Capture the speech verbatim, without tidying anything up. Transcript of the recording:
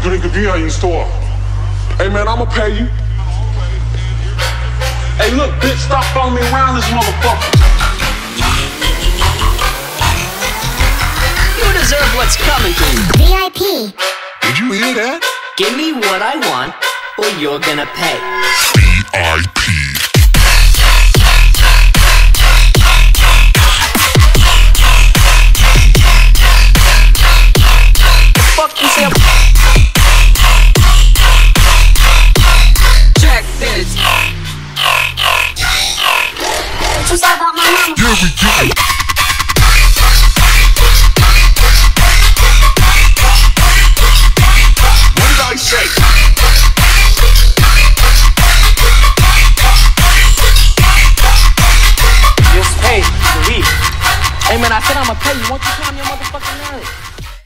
drink if you ain't store. Hey man, I'ma pay you. Hey look, bitch, stop following me around this motherfucker. You deserve what's coming to you. V I P. Did you hear that? Give me what I want, or you're gonna pay. V I P.